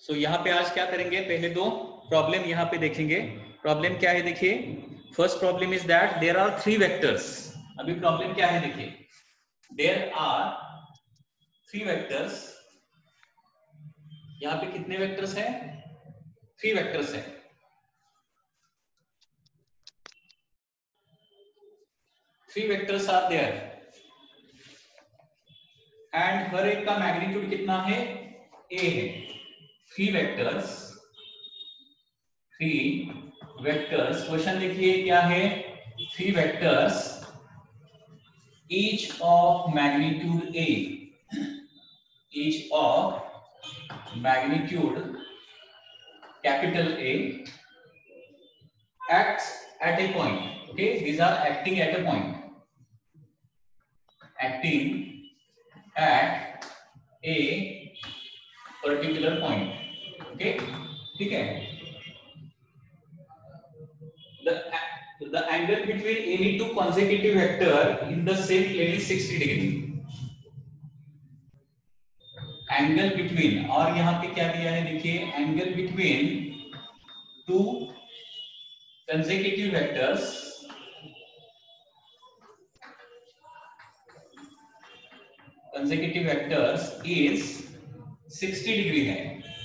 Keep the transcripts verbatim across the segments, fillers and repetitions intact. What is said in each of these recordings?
सो so, यहाँ पे आज क्या करेंगे, पहले दो प्रॉब्लम यहाँ पे देखेंगे। प्रॉब्लम क्या है देखिए, first problem is that there are three vectors. अभी प्रॉब्लम क्या है देखिए, देयर आर थ्री वेक्टर्स। यहाँ पे कितने वेक्टर्स हैं, थ्री वेक्टर्स हैं। Three vectors are there and हर एक का मैग्नीट्यूड कितना है, ए है। Three vectors, three vectors, question देखिए क्या है, three vectors each of magnitude a, each of magnitude capital A acts at a point. Okay, these are acting at a point, acting at a particular point. Okay, ठीक है। the the angle between any two consecutive vector in the same plane is sixty degree. Angle between, और यहाँ पे क्या दिया है देखिए, angle between two consecutive vectors consecutive vectors is sixty degree है।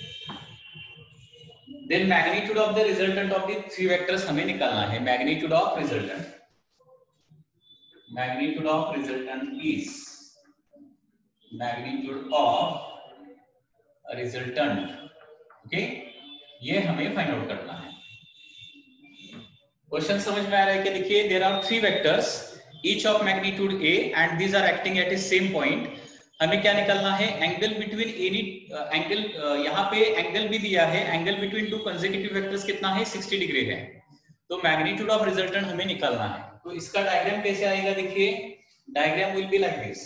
Then magnitude of the resultant of the three vectors हमें निकालना है। Magnitude of resultant, magnitude of resultant is magnitude of resultant. Okay, ये हमें फाइंड आउट करना है। Question समझ में आ रहा है क्या देखिए, there are three vectors each of magnitude a and these are acting at a same point. हमें क्या निकालना है, एंगल बिटवीन एनी एंगल, यहाँ पे एंगल भी दिया है, angle between two consecutive vectors कितना है, सिक्सटी डिग्री है। तो मैग्नीट्यूड ऑफ रिजल्टेंट हमें निकालना है। तो इसका डायग्राम कैसे आएगा देखिए, diagram will be like this.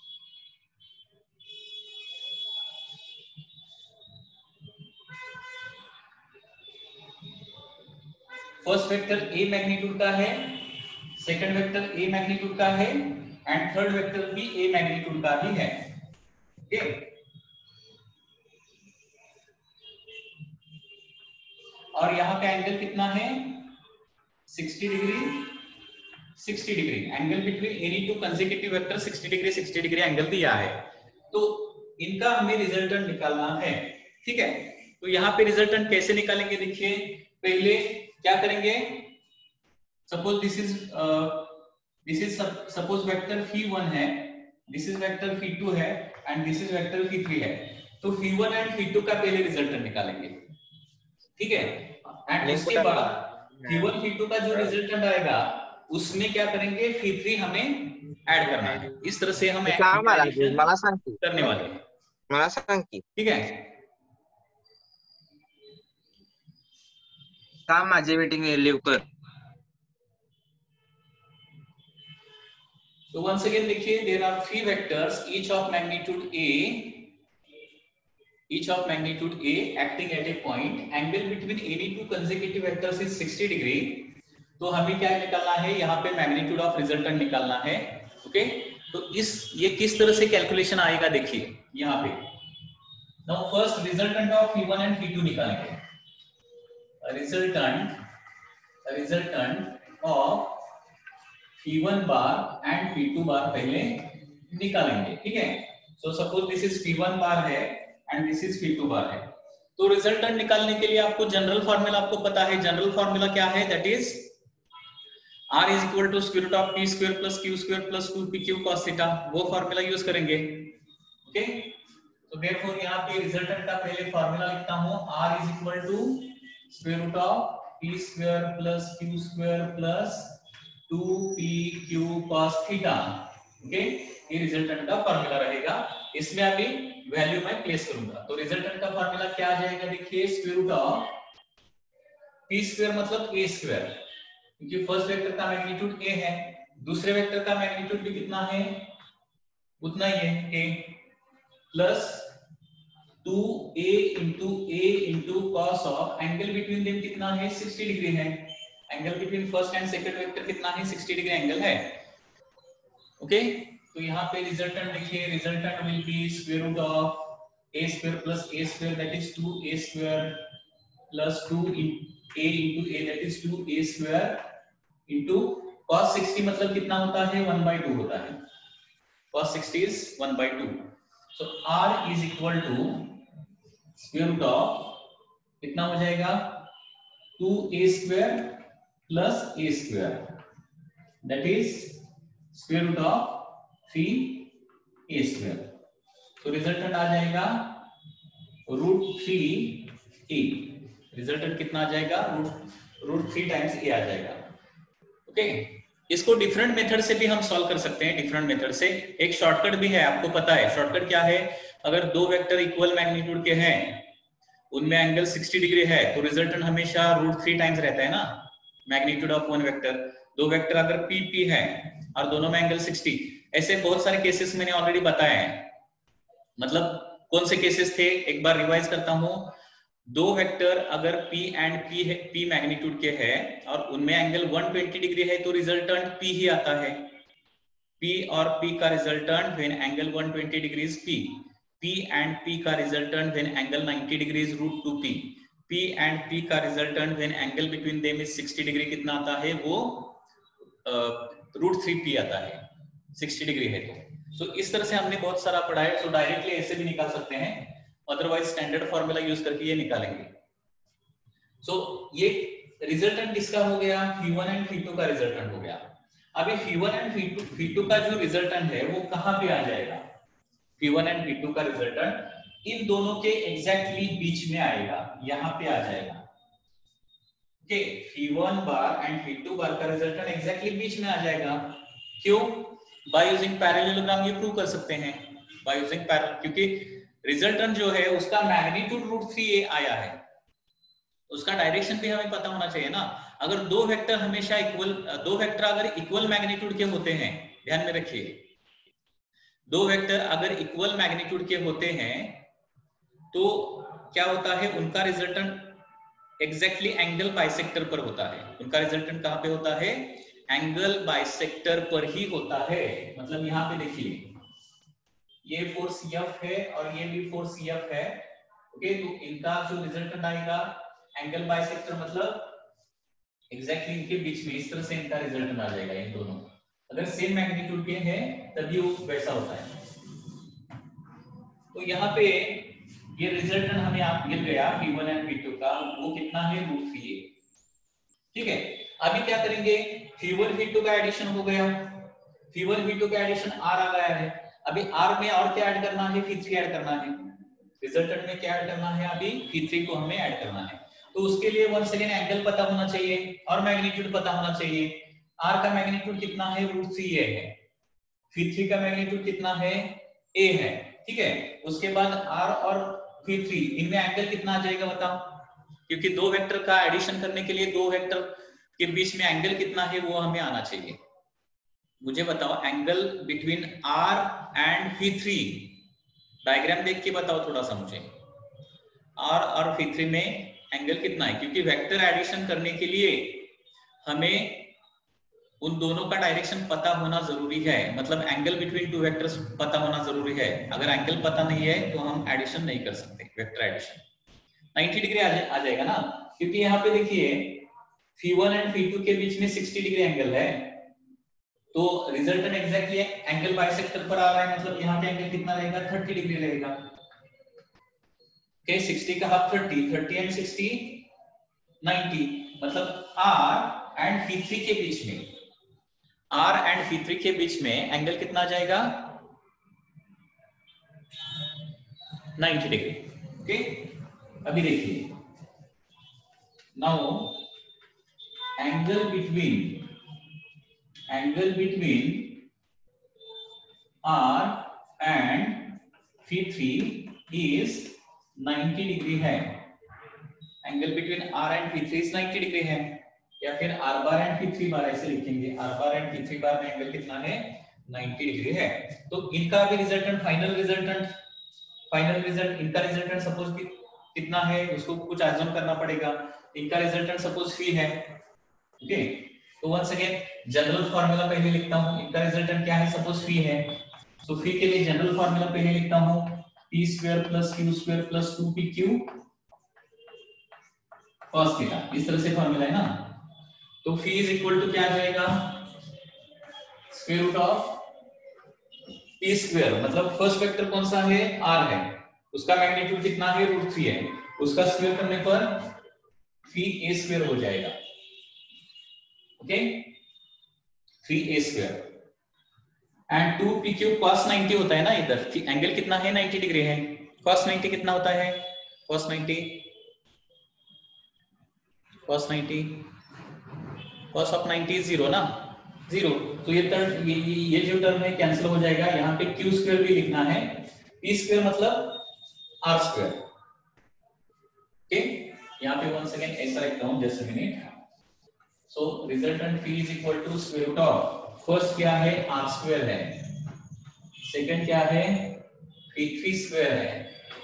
First vector a magnitude का है, सेकंड वेक्टर ए मैग्नीट्यूड का है एंड थर्ड वेक्टर भी ए मैग्नीट्यूड का ही है। ओके, और यहाँ पे एंगल कितना है, sixty degree, sixty degree. Angle between any two consecutive vector sixty degree, sixty degree angle दिया है। तो इनका हमें रिजल्टेंट निकालना है। ठीक है, तो यहाँ पे रिजल्टेंट कैसे निकालेंगे देखिए, पहले क्या करेंगे, suppose this is this is suppose vector phi one है, this is vector phi two है and this is vector phi three है। तो phi one and phi two का पहले रिजल्टेंट निकालेंगे। ठीक है, एंड उसके बाद फी वन फी टू का जो रिजल्टेंट आएगा उसमें क्या करेंगे, फी थ्री हमें ऐड करना है। इस तरह से हम करने वाले हैं। ठीक है, काम माझी मीटिंग लिव कर। So once again देखिए, there are three vectors each of magnitude a, each of magnitude a acting at a point, angle between any two consecutive vectors is sixty degree। तो हमें क्या निकालना है, यहाँ पे मैग्नीट्यूड ऑफ रिजल्टेंट निकालना है। ओके, तो इस ये किस तरह से कैलकुलेशन आएगा देखिए, यहाँ पे now first resultant of phi one and phi two निकालेंगे। Resultant resultant of phi one bar and phi two bar पहले निकालेंगे। ठीक है, so suppose this is phi one bar है and this is phi two bar है। तो resultant निकालने के लिए आपको जनरल फॉर्मूला आपको पता है। जनरल फॉर्मूला क्या है, that is r is equal to square root of p square plus q square plus two p q cos theta। वो फॉर्मूला यूज करेंगे। ओके, तो देयरफॉर यहाँ पे रिजल्टेंट का पहले फॉर्मूला लिखता हूँ, r is equal to square root of p square plus q square plus two p q cos theta। Okay, ये रिजल्टेंट का फॉर्मूला रहेगा। इसमें अभी वैल्यू मैं प्लेस करूंगा। तो रिजल्टेंट का फॉर्मूला क्या आ जाएगा देखिए, square root of p square मतलब a स्क्वायर, क्योंकि फर्स्ट वेक्टर का मैग्नीट्यूड a है, दूसरे वेक्टर का मैग्नीट्यूड भी कितना है, उतना ही है a, plus two a into a into cos of, angle between them कितना है, सिक्सटी डिग्री है। Angle between first and second vector कितना है, सिक्सटी डिग्री एंगल है। ओके, तो यहाँ पे रिजल्टेंट देखिए, resultant will be square root of a square plus a square that is two a square plus two in a into a that is two a square into cos sixty मतलब कितना होता है one by two होता है, cos sixty is one by two, so r is equal to square root of कितना हो जाएगा two a square plus a square that is square root of three a square, तो resultant आ जाएगा root three a, resultant कितना आ जाएगा root root three times a आ जाएगा। ओके, इसको डिफरेंट मेथड से भी हम सॉल्व कर सकते हैं, डिफरेंट मेथड से। एक शॉर्टकट भी है, आपको पता है शॉर्टकट क्या है, अगर दो वेक्टर इक्वल मैग्नीट्यूड के हैं, उनमें एंगल साठ डिग्री है, तो रिजल्टेंट हमेशा रूट थ्री टाइम्स रहता है ना, मैग्नीट्यूड ऑफ वन वेक्टर। दो वेक्टर अगर पी पी है और दोनों में एंगल साठ, ऐसे बहुत सारे केसेस मैंने ऑलरेडी बताए हैं। मतलब कौन से केसेस थे, एक बार रिवाइज करता हूं। दो वेक्टर अगर P एंड P है, P मैग्नीट्यूड के है और उनमें एंगल एक सौ बीस डिग्री है, तो रिजल्टेंट P ही आता है। P और P का रिजल्टेंट व्हेन एंगल एक सौ बीस degree is P, P and P का रिजल्टेंट व्हेन एंगल नब्बे degree is root two P, P and P का resultant when angle between them is साठ डिग्री कितना आता है, वो रूट थ्री P आता है, साठ डिग्री है तो। सो so, इस तरह से हमने बहुत सारा पढ़ा है। सो डायरेक्टली ऐसे भी निकाल सकते हैं, अदरवाइज स्टैंडर्ड फॉर्मूला यूज करके ये निकालेंगे। सो so, ये रिजल्टेंट किसका हो गया, phi one and phi two का रिजल्टेंट हो गया। अभी phi one and phi two phi two का जो रिजल्टेंट है वो कहां पे आ जाएगा, phi one and phi two का रिजल्टेंट इन दोनों के एग्जैक्टली बीच में आएगा, यहां पे आ जाएगा। Okay, phi one bar and phi two bar का रिजल्टेंट एग्जैक्टली बीच में आ जाएगा। क्यों, बाय यूजिंग पैरेललोग्राम ये प्रूव कर सकते हैं, बाय यूजिंग पैरेलल, क्योंकि रिजल्टेंट जो है उसका मैग्नीट्यूड रूट थ्री ए आया है, उसका डायरेक्शन भी हमें पता होना चाहिए ना। अगर दो वेक्टर हमेशा इक्वल, दो वेक्टर अगर इक्वल मैग्नीट्यूड के होते हैं, ध्यान में रखिए, दो वेक्टर अगर इक्वल मैग्नीट्यूड के होते हैं तो क्या होता है, उनका रिजल्टेंट एग्जैक्टली एंगल बाइसेक्टर पर होता है। उनका रिजल्टेंट कहां पे होता है, एंगल बाइसेक्टर पर ही होता है। मतलब यहाँ पे देखिए, ये फोर्स एफ है और ये भी फोर्स एफ है। ओके, तो इनका जो रिजल्टेंट आएगा एंगल बाइसेक्टर, मतलब एग्जैक्टली इनके बीच में, इस तरह से इनका रिजल्टेंट आ जाएगा। इन दोनों अगर सेम मैग्नीट्यूड के हैं तभी वो वैसा होता है। तो यहाँ पे ये रिजल्टेंट हमें आप मिल गया P one and P two का, वो कितना है रूट थ्री ए। ठीक है, अभी क्या करेंगे, फी वन फी टू का एडिशन हो गया, फी वन फी टू का एडिशन आर आ गया है। अभी आर में और क्या ऐड करना है, फी थ्री ऐड करना है। रिजल्टेंट में क्या ऐड करना है, अभी फी थ्री को हमें ऐड करना है। तो उसके लिए वन सेकेंड एंगल पता होना चाहिए और मैग्नीट्यूड पता होना चाहिए। आर का मैग्नीट्यूड कितना है, रूट थ्री ए है। फी थ्री का मैग्नीट्यूड कितना है, ए है। ठीक है, उसके बाद आर और फी थ्री, इनमें एंगल कितना आ जाएगा बताओ, क्योंकि दो वेक्टर का एडिशन करने के लिए दो वेक्टर के बीच में एंगल कितना है वो हमें आना चाहिए। मुझे बताओ angle between R and phi three, diagram देख के बताओ थोड़ा सा मुझे, आर और फी थ्री में एंगल कितना है, क्योंकि वेक्टर एडिशन करने के लिए हमें उन दोनों का डायरेक्शन पता होना जरूरी है। मतलब एंगल बिटवीन टू वेक्टर्स पता होना जरूरी है। अगर एंगल पता नहीं है तो हम एडिशन नहीं कर सकते, वेक्टर एडिशन। नब्बे डिग्री आ, जा, आ जाएगा ना, क्योंकि यहाँ पे देखिए phi one and phi two के बीच में साठ डिग्री एंगल है, तो रिजल्टेंट एग्जैक्टली एंगल बाइसेक्टर पर आ रहा है। मतलब यहाँ पे एंगल कितना रहेगा, तीस डिग्री रहेगा। ओके, साठ का हाफ तीस, तीस एंड साठ नब्बे, मतलब आर एंड फी थ्री के बीच में, आर एंड फी थ्री के बीच में एंगल कितना आ जाएगा, नब्बे डिग्री। ओके, अभी देखिए, now angle between angle between R and phi three is नब्बे डिग्री है। Angle between R and phi three is नब्बे डिग्री है, या फिर R bar and phi three bar ऐसे लिखेंगे। R bar and phi three bar में angle कितना है, नब्बे डिग्री है। तो इनका भी resultant, final resultant final result इनका रिजल्टेंट सपोज कि, कितना है, उसको कुछ एज्यूम करना पड़ेगा। इनका रिजल्टेंट सपोज फी है। ओके, तो वंस अगेन जनरल फार्मूला पहले लिखता हूं। इनका रिजल्टेंट क्या है, सपोज फी है, तो फी के लिए जनरल फार्मूला पहले लिखता हूं। P square plus Q square plus two P Q cos theta, इस तरह से फॉर्मूला है ना। तो फी इज इक्वल टू क्या आ जाएगा, square root of P square, मतलब फर्स्ट वेक्टर कौन सा है, आर है, उसका मैग्नीट्यूड कितना है, रूट थ्री है, उसका स्क्वायर करने पर फी ए स्क्वायर हो जाएगा। Okay, phi a square and two P Q cos ninety होता है ना, इधर एंगल कितना है, नाइंटी डिग्री है, कॉस नाइंटी कितना होता है, cos ninety cos ninety cos of ninety zero ना, जीरो, तो ये टर्म ये, ये जो टर्म है कैंसिल हो जाएगा, यहाँ पे क्यू स्क्वायर भी लिखना है, पी स्क्वायर मतलब आर स्क्वायर। ओके, यहाँ पे वन सेकेंड ऐसा लिखता हूँ, just a minute. So resultant phi is equal to square root of, first क्या है, आर स्क्वायर है, सेकंड क्या है, फी फी स्क्वायर है,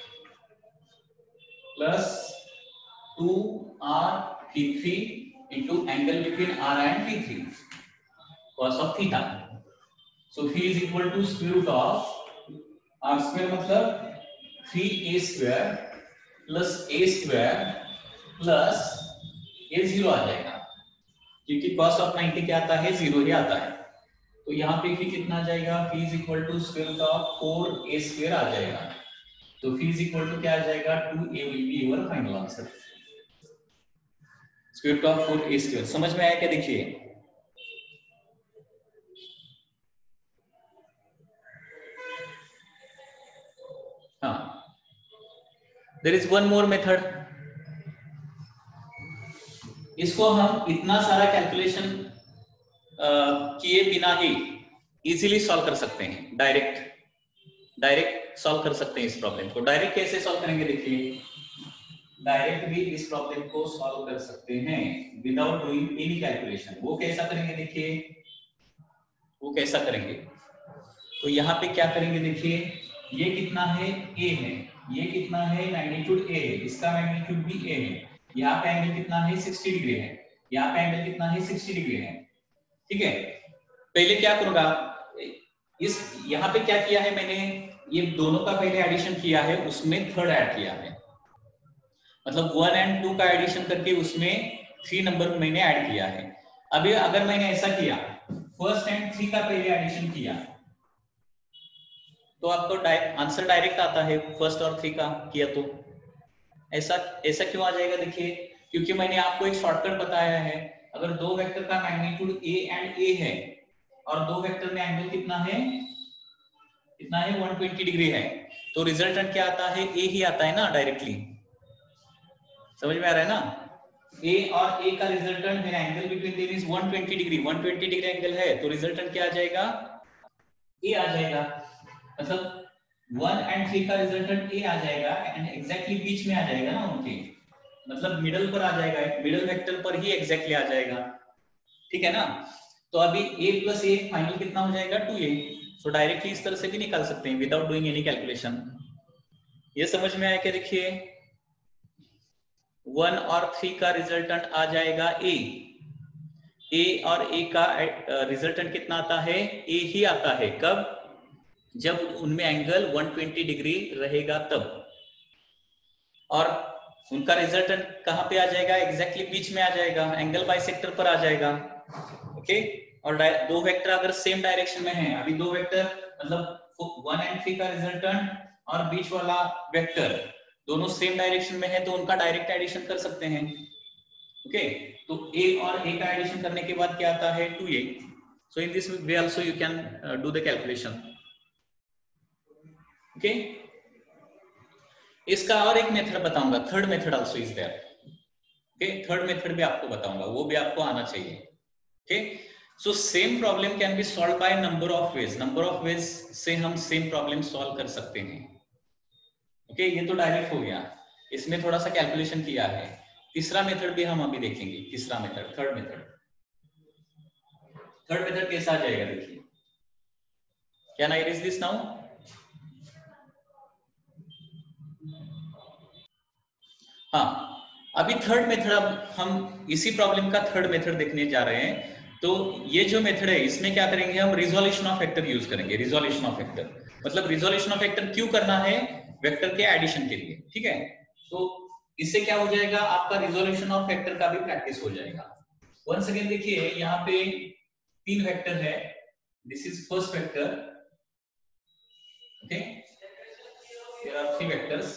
plus two R phi three into angle between r and p three cos of theta. So phi is equal to square root of r square मतलब three a square plus a square plus ये zero आ जाएगा, क्योंकि cos of ninety क्या आता है, zero ही आता है। तो यहाँ पे phi कितना आ जाएगा, phi is equal to square root of four a square आ जाएगा। तो phi is equal to क्या आ जाएगा, two a will be your final answer। Square root of four A square, समझ में आया क्या, देखिए हाँ, there is one more method, इसको हम इतना सारा कैलकुलेशन किए बिना ही इजीली सॉल्व कर सकते हैं, डायरेक्ट डायरेक्ट सॉल्व कर सकते हैं इस प्रॉब्लम को। डायरेक्ट कैसे सॉल्व करेंगे, देखिए डायरेक्ट भी इस प्रॉब्लम को सॉल्व कर सकते हैं विदाउट डूइंग एनी कैलकुलेशन। वो कैसा करेंगे, देखिए वो कैसा करेंगे, तो यहाँ पे क्या करेंगे, देखिए ये कितना है, a है, ये कितना है, मैग्नीट्यूड a है, इसका मैग्नीट्यूड भी a है, यहाँ पे एंगल कितना है, सिक्सटी डिग्री है, यहाँ पे एंगल कितना है, सिक्सटी डिग्री है। ठीक है, पहले क्या करूंगा, इस यहाँ पे क्या किया है मैंने, ये दोनों का पहले एडिशन किया है, उसमें थर्ड ऐड किया है, मतलब वन एंड टू का एडिशन करके उसमें थ्री नंबर मैंने ऐड किया है। अभी अगर मैंने ऐसा किया, फर्स्ट एंड थ्री का पहले एडिशन किया, तो आपको आंसर डायरेक्ट आता है, फर्स्ट और थ्री का किया तो ऐसा ऐसा क्यों आ जाएगा, देखिए क्योंकि मैंने आपको एक शॉर्टकट बताया है, अगर दो वेक्टर का मैग्नीट्यूड a एंड a है और दो वेक्टर में एंगल कितना है, कितना है, वन ट्वेंटी डिग्री है, तो रिजल्टेंट क्या आता है, a ही आता है ना डायरेक्टली, समझ में आ रहा है ना, a और a का रिजल्टेंट है, angle between them is one twenty degree, one twenty degree angle है, तो रिजल्टेंट क्या आ जाएगा, a आ जाएगा, मतलब वन एंड थ्री का रिजल्टेंट ए आ जाएगा एंड एग्जैक्टली बीच में आ जाएगा ना उनके, मतलब मिडल पर आ जाएगा, मिडल वेक्टर पर ही एग्जैक्टली आ जाएगा। ठीक है ना, तो अभी a प्लस ए फाइनल कितना हो जाएगा, टू ए। सो डायरेक्टली इस तरह से भी निकाल सकते हैं विदाउट डूइंग एनी कैलकुलेशन। ये समझ में आया क्या, देखिए वन और थ्री का रिजल्टेंट आ जाएगा a, a और a का रिजल्टेंट कितना आता है, a ही आता है, कब, जब उनमें एंगल वन ट्वेंटी डिग्री रहेगा तब, और उनका रिजल्टेंट कहां पे आ जाएगा, एग्जैक्टली बीच में आ जाएगा, एंगल बाइसेक्टर पर आ जाएगा। ओके, और दो वेक्टर अगर सेम डायरेक्शन में हैं, अभी दो वेक्टर मतलब वन एंड थ्री का रिजल्टेंट और बीच वाला वेक्टर दोनों सेम डायरेक्शन में है, तो उनका डायरेक्ट एडिशन कर सकते हैं। ओके, तो a और a का एडिशन करने के बाद क्या आता है, two A. So in this way also you can do the calculation. Okay, इसका और एक मेथड बताऊंगा, third method also is there. Okay, third method भी आपको बताऊंगा, वो भी आपको आना चाहिए। Okay, so same problem can be solved by number of ways, number of ways से हम सेम प्रॉब्लम सॉल्व कर सकते हैं। ओके, ये तो डायरेक्ट हो गया, इसमें थोड़ा सा कैलकुलेशन किया है। तीसरा मेथड भी हम अभी देखेंगे, तीसरा method, third method. Third method कैसा आ जाएगा, देखिए, can I reach this now? हाँ, अभी थर्ड मेथड, अब हम इसी प्रॉब्लम का थर्ड मेथड देखने जा रहे हैं। तो ये जो मेथड है, इसमें क्या करेंगे हम, रिजोल्यूशन ऑफ फैक्टर यूज करेंगे। रिजोल्यूशन ऑफ फैक्टर मतलब रिजोल्यूशन ऑफ फैक्टर क्यों करना है, वेक्टर के एडिशन के लिए, ठीक है। तो इससे क्या हो जाएगा, आपका रिजोल्यूशन ऑफ वेक्टर का भी प्रैक्टिस हो जाएगा। वंस अगेन देखिए यहाँ पे तीन वेक्टर है, this is first vector, okay, there are three vectors.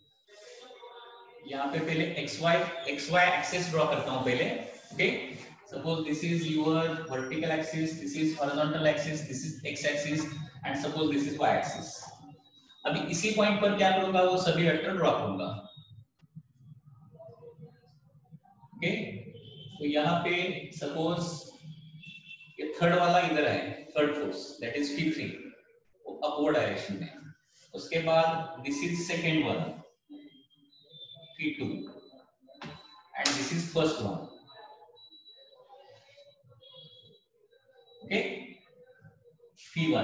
यहाँ पे पहले X Y X Y axis draw करता हूँ पहले, okay. Suppose this is your vertical axis, this is horizontal axis, this is x axis, and suppose this is y axis. अभी इसी point पर क्या करूंगा, वो सभी वेक्टर ड्रॉ करूंगा, ओके। तो यहाँ पे सपोज ये थर्ड वाला इधर है, third force that is P three, upward direction में। उसके बाद this is second one, P two, and this is first one, okay, P one.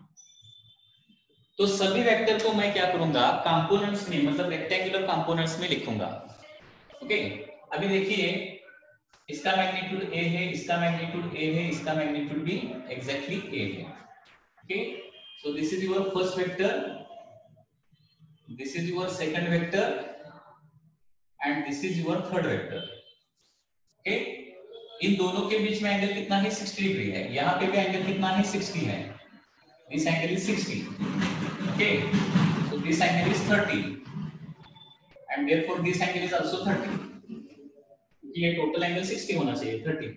तो सभी वेक्टर को मैं क्या करूंगा, कंपोनेंट्स में, मतलब रेक्टेंगुलर कंपोनेंट्स में लिखूंगा, ओके। अभी देखिए इसका मैग्नीट्यूड ए है, इसका मैग्नीट्यूड ए है, इसका मैग्नीट्यूड भी एग्जैक्टली ए है, okay. So this is your first vector, this is your second vector, and this is your third vector, okay. इन दोनों के बीच में एंगल कितना है, साठ डिग्री है। यहाँ पे भी एंगल कितना है, साठ है। दिस एंगल इज साठ, okay. So this angle is तीस, and therefore this angle is also तीस, क्योंकि ये टोटल एंगल साठ होना चाहिए, तीस।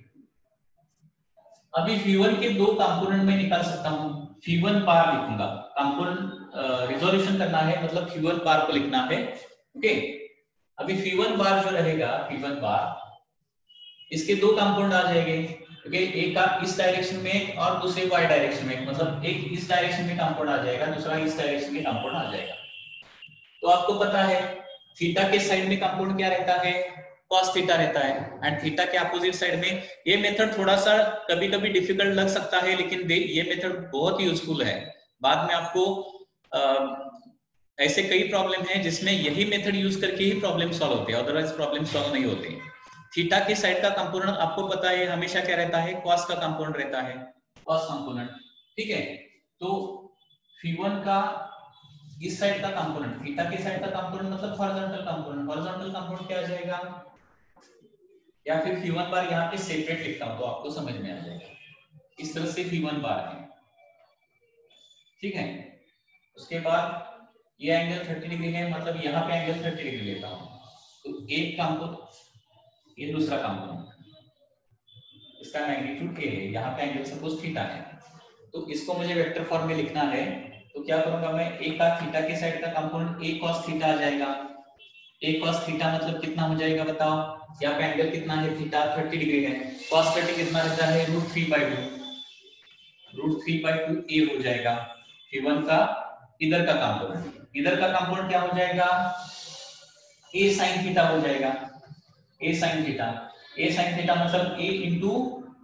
अभी फी वन के दो कंपोनेंट में निकाल सकता हूँ, फी वन बार लिखूंगा, कंपोनेंट रिजोल्यूशन करना है, मतलब फी वन बार को लिखना है, ओके। अभी फी वन बार जो रहेगा, फी वन बार, इसके दो कंपोनेंट आ जाएंगे, ओके। एक का इस डायरेक्शन में और दूसरे वाई डायरेक्शन में, मतलब एक इस डायरेक्शन में कंपोनेंट आ जाएगा, दूसरा इस डायरेक्शन में कंपोनेंट आ जाएगा। तो आपको पता है थीटा के साइड में कंपोनेंट क्या रहता है, cos थीटा रहता है, एंड थीटा के अपोजिट साइड में। ये मेथड थोड़ा सा कभी कभी डिफिकल्ट लग सकता है, लेकिन ये मेथड बहुत ही यूजफुल है। बाद में आपको आ, ऐसे कई प्रॉब्लम है जिसमें यही मेथड यूज करके ही प्रॉब्लम सॉल्व होते हैं, अदरवाइज प्रॉब्लम सॉल्व नहीं होते। थीटा के साइड का कंपोनेंट आपको पता है हमेशा क्या रहता है, cos का कंपोनेंट रहता है, cos कंपोनेंट, ठीक है। तो फी वन का इस साइड का कंपोनेंट, थीटा के साइड का कंपोनेंट मतलब हॉरिजॉन्टल कंपोनेंट, हॉरिजॉन्टल कंपोनेंट क्या आ जाएगा, या फिर फी वन बार यहाँ पे सेपरेट लिखता हूं तो आपको समझ में आ जाएगा। इस तरह से फी वन बार है, ठीक है। उसके बाद ये एंगल तीस डिग्री है, मतलब यहाँ पे एंगल तीस डिग्री लेता हूँ, तो एक कंपोनेंट, ये दूसरा कंपोनेंट, इसका मैग्नीट्यूड ए है, यहाँ पे एंगल सपोज थीटा है, तो इसको मुझे वेक्टर फॉर्म में लिखना है। तो क्या करूंगा मैं, ए का थीटा के साइड का कंपोनेंट ए cos थीटा आ जाएगा। ए cos थीटा मतलब कितना हो जाएगा बताओ, यहाँ पे एंगल कितना है, थीटा तीस डिग्री है, cos तीस कितना रहता है, root three by two, root three by two a हो जाएगा फी वन का इधर का कंपोनेंट। इधर का कंपोनेंट क्या हो जाएगा, ए sin थीटा हो जाएगा, a sin theta, a sin theta मतलब a into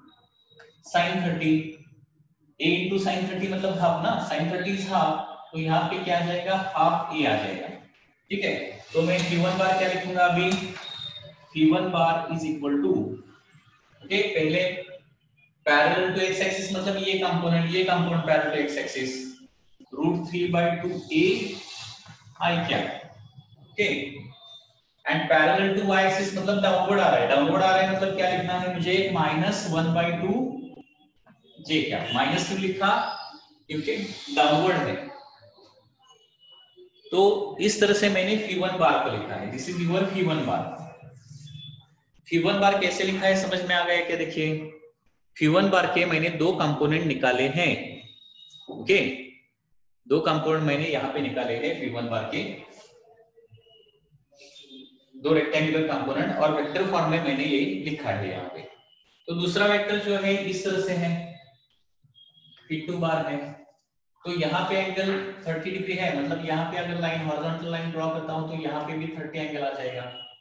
sine thirty, a into sine thirty मतलब हाफ ना, साइन थर्टी इज हाफ, तो यहाँ पे क्या आ जाएगा, हाफ a आ जाएगा, ठीक है। तो मैं फी वन बार क्या लिखूंगा अभी, phi one bar is equal to, okay, पहले पैरेलल टू एक्स एक्सिस मतलब ये कंपोनेंट, ये component parallel to X axis, root three by two A i क्या, okay, and parallel to y axis मतलब डाउनवर्ड आ रहा है, डाउनवर्ड आ रहा है मतलब क्या लिखना है मुझे, minus one by two j, क्या माइनस क्यों लिखा, क्योंकि डाउनवर्ड है। तो इस तरह से मैंने फी वन बार को लिखा है, this is your phi one bar. Phi one bar कैसे लिखा है समझ में आ गया क्या, देखिए फी वन बार के मैंने दो कंपोनेंट निकाले हैं, ओके, दो कंपोनेंट मैंने यहाँ पे निकाले हैं फी वन बार के, दो रेक्टेंगुलर कंपोनेंट, और वेक्टर फॉर्म में मैंने ये लिखा है यहाँ पे। तो दूसरा वेक्टर जो है इस तरह से है, पी टू बार है, तो यहाँ पे एंगल तीस डिग्री है, मतलब यहाँ पे अगर लाइन हॉरिजॉन्टल लाइन ड्रॉ करता हूँ तो यहाँ पे भी तीस एंगल आ जाएगा,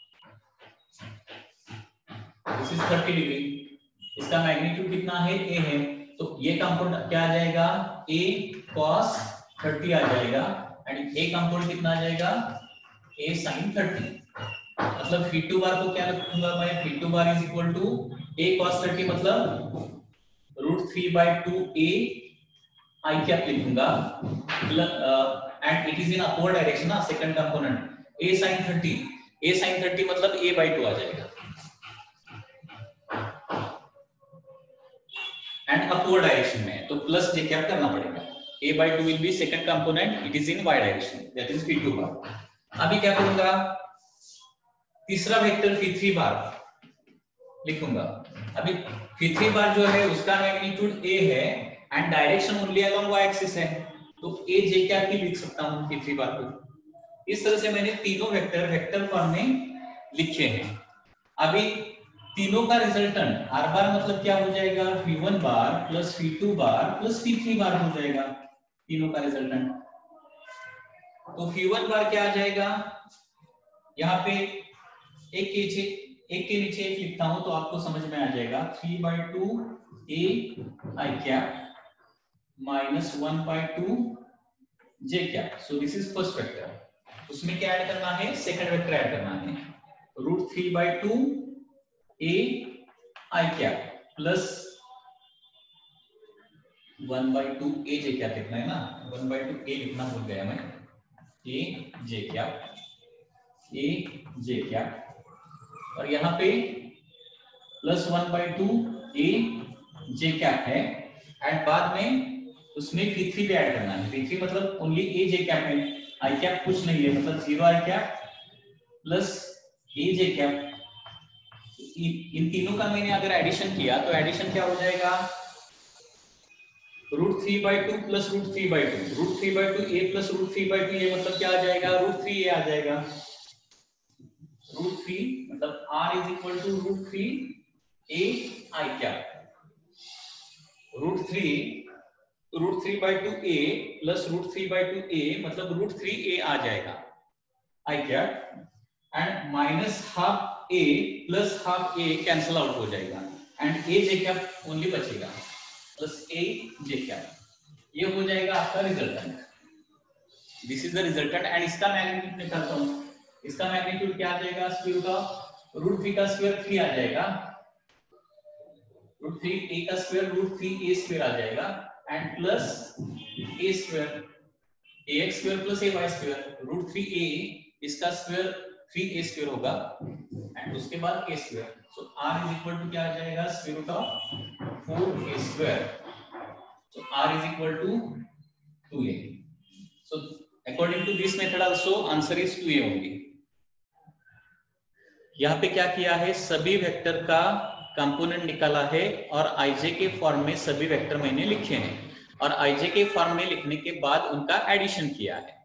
दिस इज तीस डिग्री, इसका मैग्नीट्यूड कितना है, ए है, तो ये कंपोनेंट क्या आ जाएगा, a cos तीस आ जाएगा, एंड a कंपोनेंट कितना आ जाएगा, a sin तीस। मतलब फी टू बार को क्या लिखूंगा मैं, phi two bar is equal to a cos तीस मतलब root three by two A i क्या लिखूंगा, and it is in upward direction ना, second component a sin thirty, a sin thirty मतलब a by टू आ जाएगा and upward direction में, तो प्लस j कैप करना पड़ेगा। a by two will be second component, it is in y direction, that is p two bar. अभी क्या करूंगा, तीसरा वेक्टर p थ्री बार लिखूंगा। अभी p थ्री बार जो है उसका मैग्नीट्यूड a है and direction only along y axis है, तो a j कैप भी लिख सकता हूं p थ्री बार को। इस तरह से मैंने तीनों वेक्टर वेक्टर फॉर्म में लिखे हैं। अभी तीनों का रिजल्टेंट हर बार मतलब क्या हो जाएगा, P one bar plus P two bar plus P three bar हो जाएगा तीनों का रिजल्टेंट। तो पी वन बार क्या आ जाएगा, यहाँ पे एक के नीचे एक के नीचे एक लिखता हूं तो आपको समझ में आ जाएगा। Three by two A I cap minus one by two J cap, so this is first vector. उसमें क्या ऐड करना है, सेकंड वेक्टर ऐड करना है, root three by two A I cap plus one by two A J cap लिखना है ना, one by two ए लिखना भूल गया मैं, ए जे कैप ए जे कैप और यहाँ पे plus one by two A J cap है एंड बाद में उसमें पी थ्री भी ऐड करना है। पी थ्री मतलब ओनली ए जे कैप है, आई कैप कुछ नहीं है, मतलब zero I cap plus A J cap. इन तीनों का मैंने अगर एडिशन किया तो एडिशन क्या हो जाएगा, root three by two plus root three by two, root three by two A plus root three by two, ये मतलब क्या आ जाएगा, रूट थ्री ए आ जाएगा। रूट थ्री मतलब R is equal to root three A I cap, root three root three by two A plus root three by two A मतलब root three A आ जाएगा I cap and minus half A plus half A cancel out हो जाएगा and A J cap only बचेगा plus A J cap, ये हो जाएगा आपका resultant. This is the resultant and इसका मैग्नीट्यूड निकालता हूं, इसका मैग्नीट्यूड क्या आ जाएगा, square root of root three का स्क्वायर थ्री आ जाएगा, रूट थ्री ए का square root three A square आ जाएगा and plus A square A X square plus A Y square, root three A इसका स्क्वायर थ्री ए स्क्वायर होगा and उसके बाद A square, so r is equal to क्या आ जाएगा, square root of four A square, so r is equal to two A. So according to this method also answer is two A only. यहाँ पे क्या किया है, सभी vector का कंपोनेंट निकाला है और आईजे के फॉर्म में सभी वेक्टर मैंने लिखे हैं और आईजे के फॉर्म में लिखने के बाद उनका एडिशन किया है।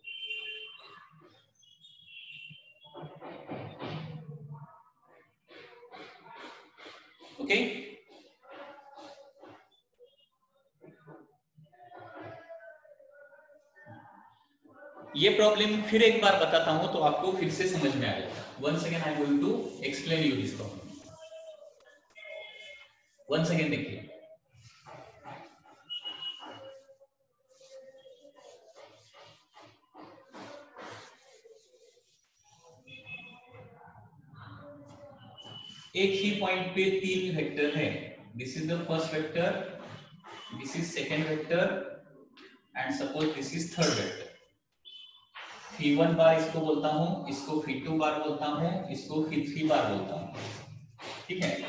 Okay okay? ये प्रॉब्लम फिर एक बार बताता हूं तो आपको फिर से समझ में आ जाएगा। Once again I am going to explain you this problem. Once again देखिए, एक ही पॉइंट पे तीन वेक्टर है, this is the first vector, this is second vector and suppose this is third vector. P one bar इसको बोलता हूं, इसको पी टू बार बोलता हूं, इसको पी थ्री बार बोलता हूं, ठीक है।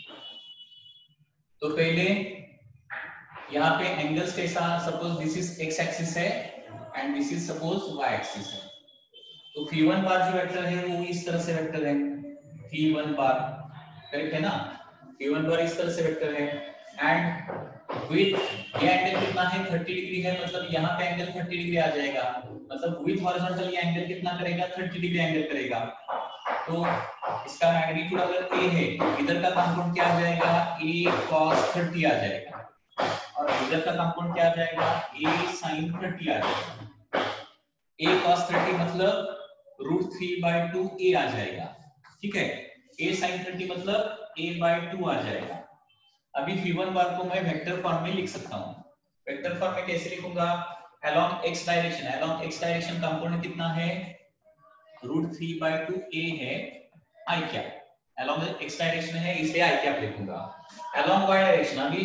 तो पहले यहाँ पे एंगल्स कैसा, suppose this is X axis है and this is suppose Y axis है, तो पी वन बार जो वेक्टर है वो इस तरह से वेक्टर है, पी वन बार, करेक्ट है ना, पी वन बार इस तरह से वेक्टर है एंड विथ ये एंगल कितना है, थर्टी डिग्री है, मतलब यहाँ पे एंगल थर्टी डिग्री आ जाएगा, मतलब विथ हॉरिजॉन्टल ये एंगल कितना करेगा, थर्टी डिग्री एंगल करेगा। तो इसका मैग्नीट्यूड अगर a है, इधर का कंपाउंड क्या आ जाएगा, a cos थर्टी आ जाएगा और इधर का कंपाउंड क्या आ जाएगा, a sin थर्टी आ जाएगा। a cos थर्टी मतलब root three by two a आ जाएगा, ठीक है। a sin थर्टी मतलब a बाई टू आ जाएगा। अभी पी वन बार को मैं वेक्टर फॉर्म में लिख सकता हूं। वेक्टर फॉर्म में कैसे लिखूंगा, along x direction, along x direction component कितना है, root three by two a है i cap, along x direction है इसलिए i कैप लिखूंगा। along y डायरेक्शन, अभी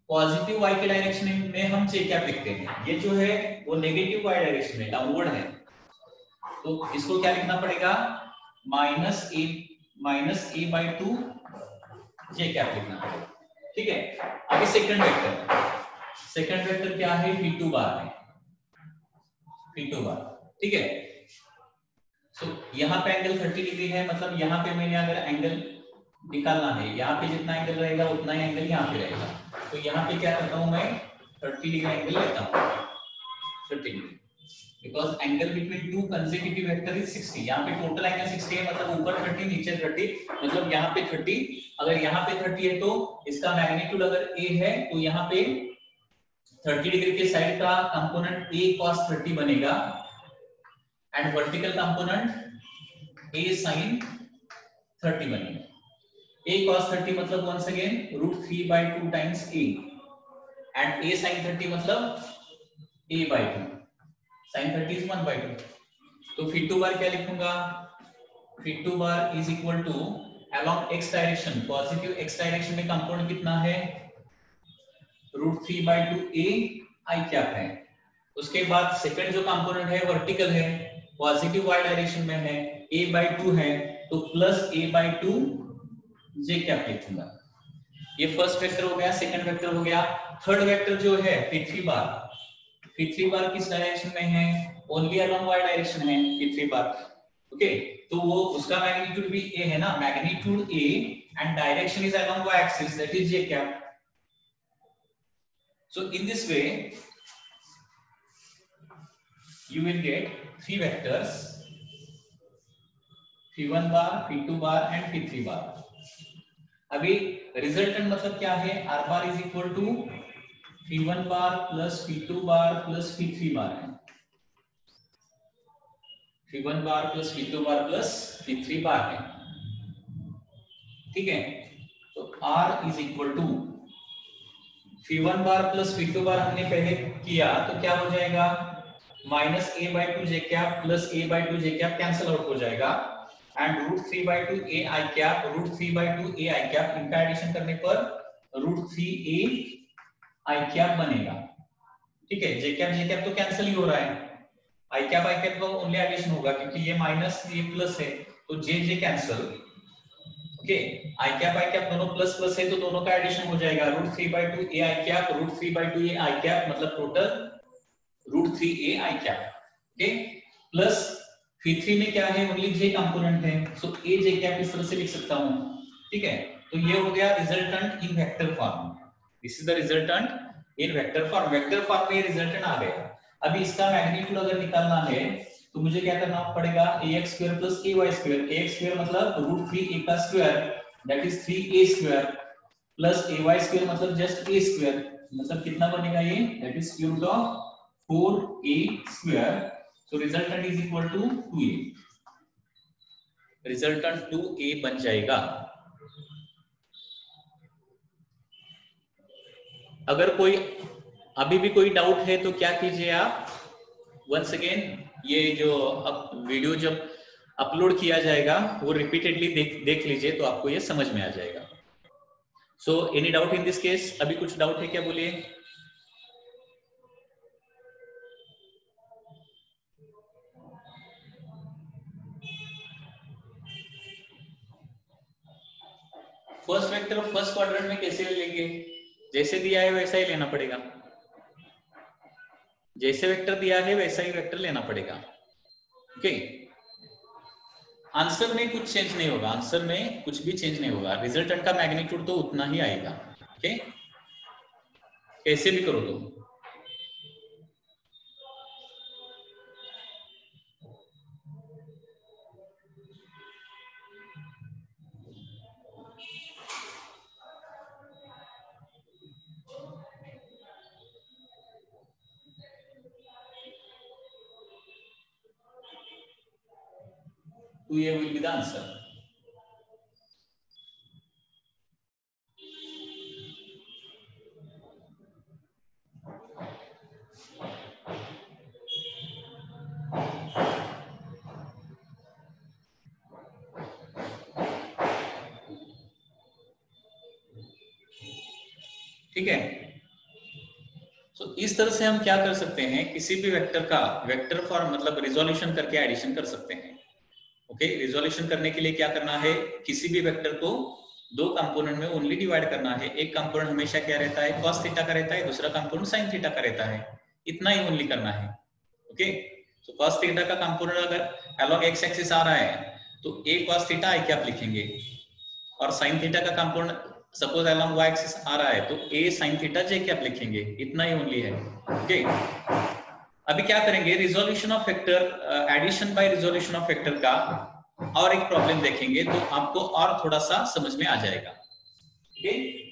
पॉजिटिव y के डायरेक्शन में हम जे कैप लिखते हैं, ये जो है वो नेगेटिव y डायरेक्शन में डाउनवर्ड है, तो इसको क्या लिखना पड़ेगा, minus A minus A by two J cap लिखना पड़ेगा, ठीक है। अभी सेकंड वेक्टर, सेकंड वेक्टर क्या है, पी टू बार है, पी टू बार, ठीक है। सो so, यहाँ पे एंगल थर्टी डिग्री है, मतलब यहाँ पे मैंने अगर एंगल निकालना है, यहाँ पे जितना एंगल रहेगा उतना ही एंगल यहाँ पे रहेगा, तो यहाँ पे क्या करता हूँ मैं, थर्टी डिग्री एंगल लेता हूँ, thirty degree, because angle between two consecutive vector is sixty, यहाँ पे टोटल एंगल सिक्सटी है, मतलब ऊपर थर्टी नीचे थर्टी, मतलब यहाँ पे थर्टी, अगर यहाँ पे थर्टी है तो इसका मैग्नीट्यूड अगर ए है तो यहाँ पे थर्टी डिग्री के साइड का कंपोनेंट ए cos थर्टी बनेगा and vertical component A sin thirty बनेगा। a cos थर्टी मतलब once again root three by two times a and a sin thirty मतलब a by two, sin thirty is one by two, तो phi two bar क्या लिखूंगा, phi two bar is equal to along x direction, positive x direction में component कितना है, root three by two a i cap है, उसके बाद second जो कंपोनेंट है वर्टिकल है, पॉजिटिव y डायरेक्शन में है, a बाई टू है, तो plus a by two J cap लिखूंगा। ये फर्स्ट वेक्टर हो गया, सेकंड वेक्टर हो गया। थर्ड वेक्टर जो है P three bar, P three bar किस डायरेक्शन में है, ओनली अलोंग y डायरेक्शन है पी थ्री बार, ओके, तो वो उसका मैग्नीट्यूड भी a है ना, magnitude a and direction is along y axis, that is J cap. So in this way you will get three vectors, phi one bar, phi two bar and phi three bar। अभी resultant मतलब क्या है, r bar is equal to phi one bar plus phi two bar plus phi three bar है, phi one bar plus phi two bar plus phi three bar है, ठीक है। तो r is equal to phi one bar plus phi two bar हमने पहले किया तो क्या हो जाएगा, minus a by two J cap plus a by two J cap cancel out हो जाएगा and root three by two A I cap, root three by two A I cap, इनका एडिशन करने पर root three A I cap बनेगा, ठीक है। J cap J cap तो cancel ही हो रहा है, आई कैप आई कैप का ओनली एडिशन होगा क्योंकि ये माइनस ये प्लस है, तो J J cancel, okay, I cap I cap दोनों प्लस प्लस है तो दोनों का एडिशन हो जाएगा, root three by two A I cap, root three by two A I cap, मतलब total root three A I cap, okay, plus phi three में क्या है, ओनली जे कंपोनेंट है, सो ए जे कैप इस तरह से लिख सकता हूं, ठीक है। तो ये हो गया resultant in vector form, this is the resultant in vector form, vector form में रिजल्टेंट आ गया। अभी इसका मैग्नीट्यूड अगर निकालना है तो मुझे क्या करना पड़ेगा, ax square plus ay square, ax square मतलब रूट थ्री a का square that is three a square plus ay square मतलब जस्ट a स्क्वायर, मतलब कितना बनेगा ये, that is cube root of four a square, so resultant is equal to two a, resultant two a बन जाएगा। अगर कोई अभी भी कोई डाउट है तो क्या कीजिए आप, वंस अगेन ये जो अब वीडियो जब अपलोड किया जाएगा वो रिपीटेडली देख देख लीजिए तो आपको ये समझ में आ जाएगा। So any doubt in this case, अभी कुछ डाउट है क्या, बोलिए। फर्स्ट वेक्टर फर्स्ट क्वाड्रेंट में कैसे लेंगे, जैसे दिया है वैसा ही लेना पड़ेगा, जैसे वेक्टर दिया है वैसा ही वेक्टर लेना पड़ेगा, ओके। आंसर में कुछ चेंज नहीं होगा, आंसर में कुछ भी चेंज नहीं होगा, रिजल्टेंट का मैग्नीट्यूड तो उतना ही आएगा, ओके, कैसे भी करो तो। two a will be the answer. ठीक है, इस तरह से हम क्या कर सकते हैं, किसी भी वेक्टर का वेक्टर फॉर्म मतलब रिजोल्यूशन करके एडिशन कर सकते हैं। ओके, रिजोल्यूशन करने के लिए क्या करना है, किसी भी वेक्टर को दो कंपोनेंट में ओनली डिवाइड करना है। एक कंपोनेंट हमेशा क्या रहता है, cos थीटा का रहता है, दूसरा कंपोनेंट sin थीटा का रहता है। इतना ही ओनली करना है। ओके, तो cos थीटा का कंपोनेंट अगर along x एक्सिस आ रहा है तो a cos theta i cap लिखेंगे, और sin थीटा का component suppose along y axis आ रहा है तो a sin theta j cap लिखेंगे। इतना ही ओनली है। ओके, अभी क्या करेंगे, resolution of vector, addition by resolution of vector का और एक प्रॉब्लम देखेंगे तो आपको और थोड़ा सा समझ में आ जाएगा। ओके,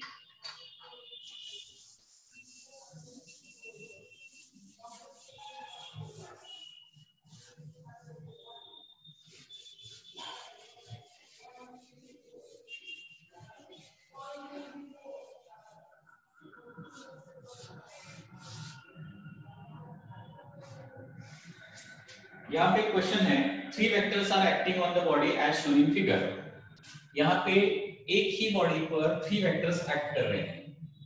यहाँ पे क्वेश्चन है, three vectors are acting on the body as shown in figure. यहाँ पे एक ही बॉडी पर थ्री वेक्टर्स एक्ट कर रहे हैं।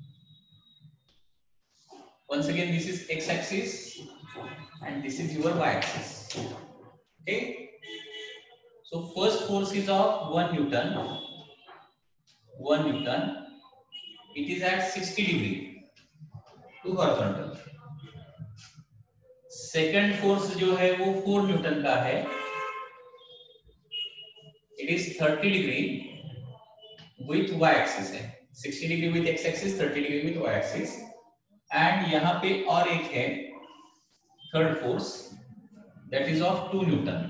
once again this is x axis and this is your y axis. Okay, so first force is of one newton, one newton, it is at sixty degree to horizontal. second force जो है वो four Newton का है, it is thirty degree with y axis है, sixty degree with x axis, thirty degree with y axis. And यहाँ पे और एक है third force, that is of two newton.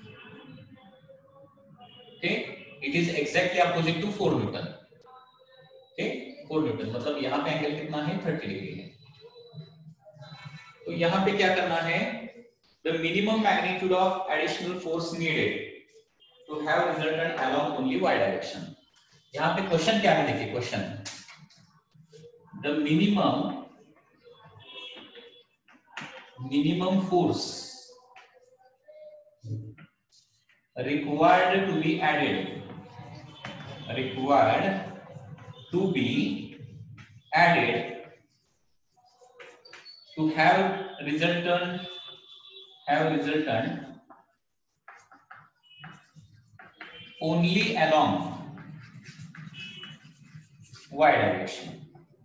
Okay, it is exactly opposite to four newton. Okay, four newton मतलब यहाँ पे angle कितना है, थर्टी डिग्री है. तो यहाँ पे क्या करना है, the minimum magnitude of additional force needed to have resultant along only Y direction. यहाँ पे क्वेश्चन क्या है, देखिए question, the minimum minimum force required to be added required to be added to have resultant have resultant only along y direction.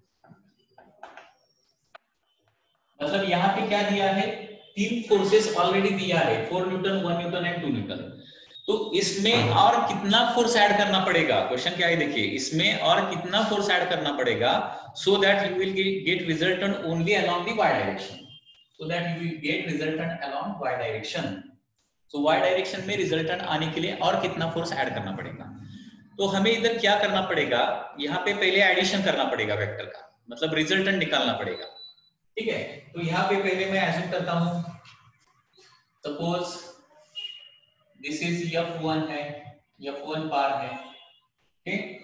मतलब यहाँ पे क्या दिया है, तीन फोर्सेस ऑलरेडी दिया है, four newton, one newton and two newton. तो इसमें और कितना फोर्स ऐड करना पड़ेगा, क्वेश्चन क्या है देखिए, इसमें और कितना फोर्स ऐड करना पड़ेगा so that you will get resultant only along the Y direction, so that you will get resultant along Y direction. So Y direction में रिजल्टेंट आने के लिए और कितना फोर्स ऐड करना पड़ेगा. तो हमें इधर क्या करना पड़ेगा, यहाँ पे पहले एडिशन करना पड़ेगा वेक्टर का, मतलब रिजल्टेंट निकालना पड़ेगा. ठीक है, तो यहाँ पे पहले मैं एज्यूम करता हूं, suppose this is F one है, एफ वन बार है. ठीक,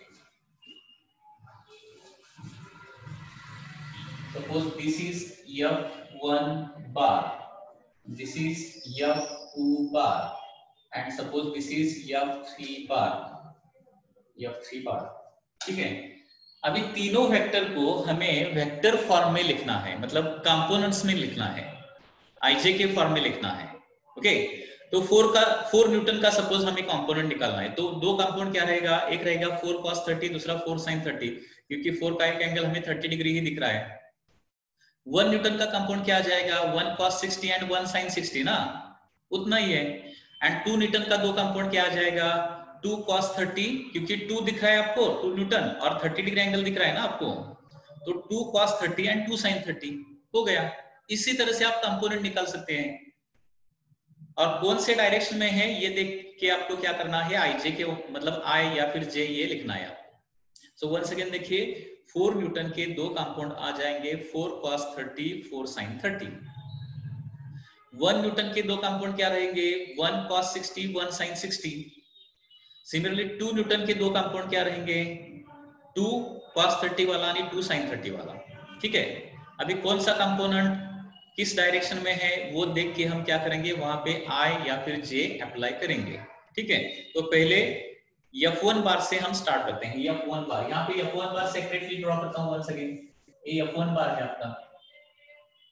suppose this is F one bar, this is F two bar and suppose this is F three bar, F three bar. ठीक है, अभी तीनों वेक्टर को हमें वेक्टर फॉर्म में लिखना है, मतलब कंपोनेंट्स में लिखना है, आईजे के फॉर्म में लिखना है. ओके, तो फोर का फोर न्यूटन का सपोज हमें कंपोनेंट निकालना है, तो दो कंपोनेंट क्या रहेगा, एक रहेगा फोर कॉस थर्टी, दूसरा फोर साइन थर्टी, क्योंकि फोर का एक एंगल हमें थर्टी डिग्री ही दिख रहा है. वन न्यूटन का कंपोनेंट क्या आ जाएगा, one cos sixty and one sine sixty ना, उतना ही है. एंड टू न्यूटन का दो कंपोनेंट क्या आ जाएगा, टू cos थर्टी, क्योंकि टू दिख रहा है आपको, टू न्यूटन, और थर्टी डिग्री एंगल दिख रहा है ना आपको, तो two cos thirty and two sin thirty हो गया. इसी तरह से आप कंपोनेंट निकाल सकते हैं, और कौन से डायरेक्शन में है ये देख के आपको क्या करना है, आई जे के मतलब आई या फिर जे ये लिखना है आपको. सो वंस अगेन देखिए, फोर न्यूटन के दो कंपाउंड आ जाएंगे, four cos thirty, four sin thirty. One newton के दो कंपाउंड क्या रहेंगे, one cos sixty, one sin sixty. Similarly two newton के दो कंपाउंड क्या रहेंगे, टू cos थर्टी वाला यानी टू sin थर्टी वाला. ठीक है, अभी कौन सा कंपोनेंट किस डायरेक्शन में है वो देख के हम क्या करेंगे, वहां पे I या फिर J अप्लाई करेंगे. ठीक है, तो पहले एफ वन बार से हम स्टार्ट करते हैं. एफ वन बार, यहाँ पे F one bar separately draw करता हूँ वंस अगेन. ये एफ वन बार है आपका.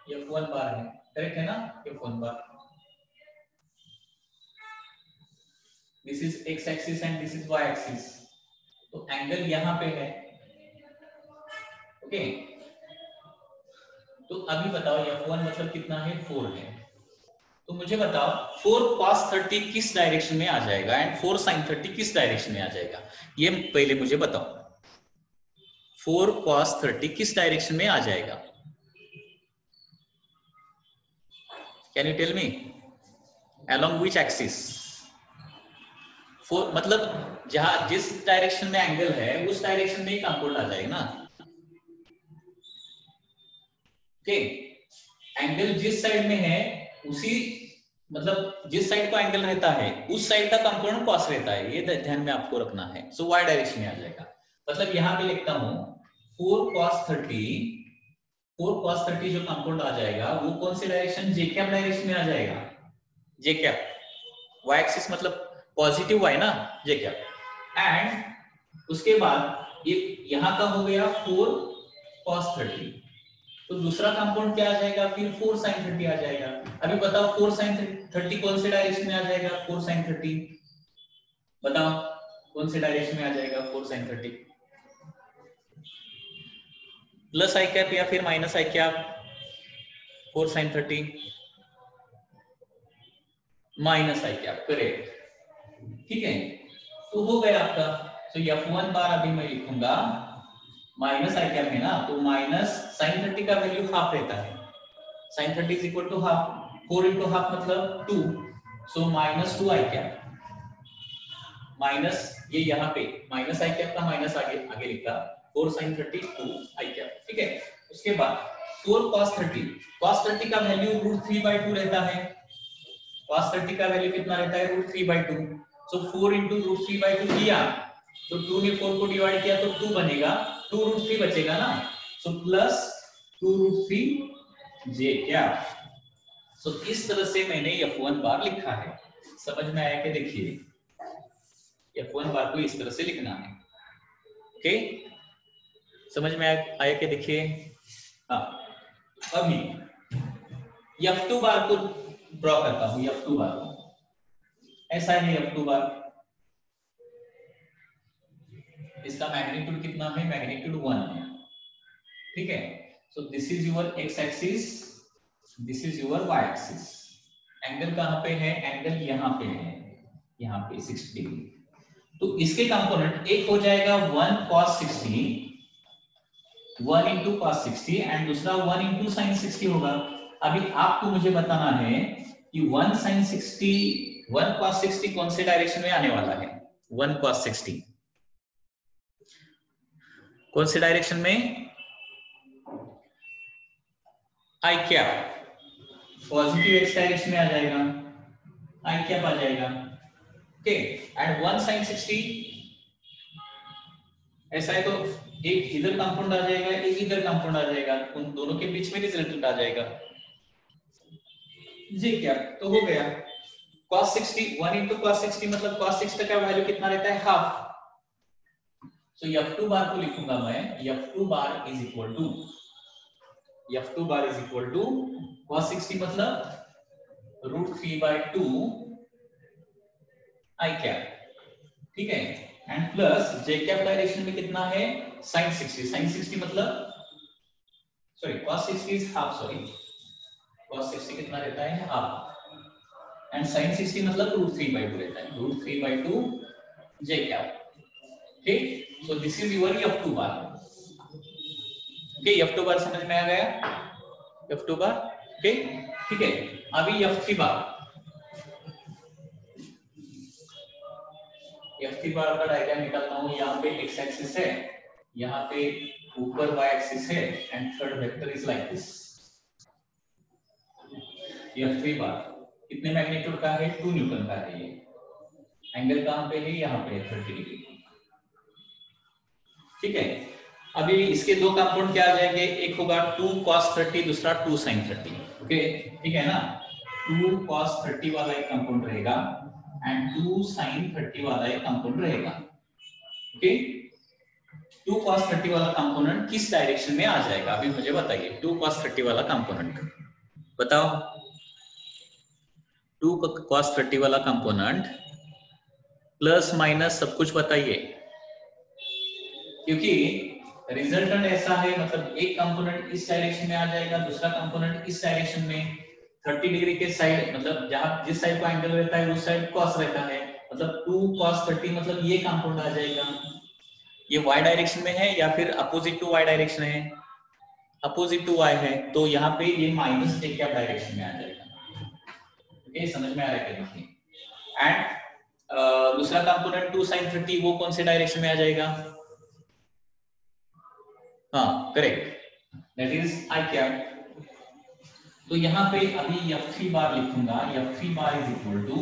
एफ वन बार है, करेक्ट है ना, F one bar. This is X axis and this is Y axis, तो एंगल यहां पे है, ओके। तो अभी बताओ एफ वन मतलब कितना है, फोर है। तो मुझे बताओ फोर cos थर्टी किस डायरेक्शन में आ जाएगा एंड फोर sin थर्टी किस डायरेक्शन में आ जाएगा, ये पहले मुझे बताओ। फोर cos थर्टी किस डायरेक्शन में आ जाएगा, can you tell me, along which axis. Four मतलब जहां जिस डायरेक्शन में एंगल है उस डायरेक्शन में ही कंपाउंड आ जाएगा ना, ओके। एंगल जिस साइड में है उसी, मतलब जिस साइड का एंगल रहता है उस साइड का कंपाउंड कॉस रहता है, ये ध्यान में आपको रखना है। सो वाई डायरेक्शन में आ जाएगा, मतलब यहां पे लिखता हूं four cos thirty, four cos thirty जो कंपाउंड आ जाएगा वो कौन से डायरेक्शन, जे कैप डायरेक्शन में आ जाएगा, जे कैप, वाई एक्सिस मतलब पॉजिटिव वाई ना, जे कैप। एंड उसके बाद ये यहां का हो गया फोर cos थर्टी, तो दूसरा कंपाउंड क्या आ जाएगा, फिर फोर sin थर्टी आ जाएगा। अभी बताओ फोर sin थर्टी कौन से डायरेक्शन में आ जाएगा, फोर sin थर्टी, बताओ कौन से डायरेक्शन में आ जाएगा four sin thirty, plus I cap या फिर minus I cap, four sin thirty minus I cap, correct, ठीक है। तो हो गया आपका, तो एफ वन बार अभी मैं लिखूंगा माइनस आई कैप है ना, तो माइनस sin थर्टी का वैल्यू हाफ रहता है, sin thirty is equal to half, four into half मतलब two, so minus two I cap, minus ये यहाँ पे माइनस आई कैप का माइनस आगे आगे लिखा, four sin thirty two I cap, ठीक है। उसके बाद four cos thirty, cos thirty का value root three by two रहता है, cos थर्टी का वैल्यू कितना रहता है, root three by two, so four into root three by two किया तो टू ने फोर को डिवाइड किया तो टू बनेगा, टू रूट थ्री बचेगा ना, so plus two root three J cap. So इस तरह से मैंने एफ वन बार लिखा है, समझ में आया कि, देखिए एफ वन बार को इस तरह से लिखना है, ओके, समझ में आया कि, देखिए। हाँ, अभी एफ टू बार को ड्रॉ करता हूं, एफ टू बार को ऐसा है, एफ टू बार इसका मैग्नीट्यूड कितना है, मैग्नीट्यूड वन है, ठीक है। So this is your X axis, this is your Y axis, angle कहां पे है, एंगल यहां पे है, यहां पे सिक्सटी डिग्री, तो इसके कंपोनेंट एक हो जाएगा one cos sixty, one into cos sixty and दूसरा वन इंटू sin सिक्सटी होगा। अभी आपको मुझे बताना है कि one sin sixty, one cos sixty कौन से डायरेक्शन में आने वाला है, वन cos सिक्सटी कौन से डायरेक्शन में, I cap, positive X direction में आ जाएगा, आई कैप आ जाएगा, okay. And one sin sixty ऐसा है तो एक इधर कंपाउंड आ जाएगा, एक इधर कंपाउंड आ जाएगा, उन दोनों के बीच में रिजल्टेंट आ जाएगा, जी क्या, तो हो गया cos sixty, one into cos sixty मतलब cos सिक्सटी का वैल्यू कितना रहता है, half. So F two bar को लिखूंगा मैं, F two bar is equal to, F two bar is equal to cos sixty मतलब root three by two I cap, ठीक है, and plus J cap direction में कितना है, sin सिक्सटी, sin सिक्सटी मतलब sorry cos sixty is half, sorry cos sixty कितना रहता है, हाफ, एंड sin सिक्सटी मतलब रूट थ्री बाई टू रहता है, root three by two J cap, ठीक। So this is your F two bar, okay, F two bar समझ में आ गया, एफ टू बार, ओके, ठीक है। अभी F three bar, F three bar का डायग्राम निकालता हूं, यहाँ पे एक्स एक्सिस है, यहाँ पे ऊपर वाई एक्सिस है and third vector is like this. F three bar कितने मैग्नीट्यूड का है, टू न्यूटन का है, ये एंगल कहां पे है, यहाँ पे थर्टी डिग्री, ठीक है। अभी इसके दो कंपाउंड क्या आ जाएंगे, एक होगा टू cos थर्टी, दूसरा टू sin थर्टी, ओके, ठीक है ना, टू cos थर्टी वाला एक कंपाउंड रहेगा एंड टू sin थर्टी वाला एक कंपाउंड रहेगा, ओके। टू कॉस थर्टी वाला कंपोनेंट किस डायरेक्शन में आ जाएगा, अभी मुझे बताइए। टू कॉस थर्टी वाला कंपोनेंट बताओ, टू कॉस थर्टी वाला कंपोनेंट प्लस माइनस सब कुछ बताइए, क्योंकि रिजल्टेंट ऐसा है, मतलब एक कंपोनेंट इस डायरेक्शन में आ जाएगा, दूसरा कंपोनेंट इस डायरेक्शन में। थर्टी डिग्री के साइड मतलब जहां जिस साइड को एंगल रहता है उस साइड कॉस रहता है, मतलब टू कॉस थर्टी मतलब ये कंपोनेंट आ जाएगा। ये y डायरेक्शन में है या फिर अपोजिट टू y डायरेक्शन है, अपोजिट टू y है, तो यहाँ पे ये माइनस जे कैप डायरेक्शन में आ जाएगा। ओके, समझ में आ रहा है क्या? देखिए एंड दूसरा कंपोनेंट टू साइन थर्टी वो कौन से डायरेक्शन में आ जाएगा? हाँ correct, that is I cap. तो यहाँ पे अभी एफ थ्री बार लिखूंगा, F three bar is equal to